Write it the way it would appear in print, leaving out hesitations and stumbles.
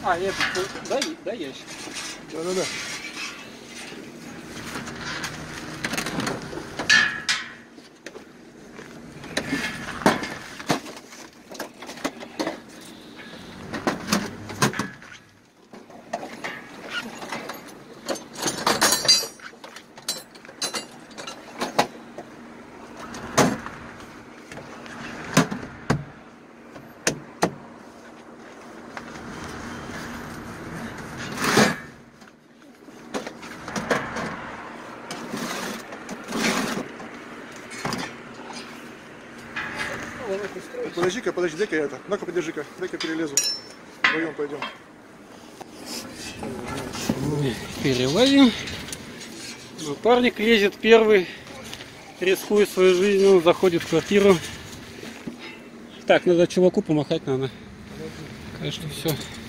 А, нет, дай ящик. Да-да-да. Подожди-ка, дай-ка я это. Ну-ка, подержи-ка, дай-ка перелезу. Вдвоем пойдем. Перелазим. Напарник лезет первый, рискует свою жизнь, он заходит в квартиру. Так, надо чуваку помахать, надо. Конечно, все.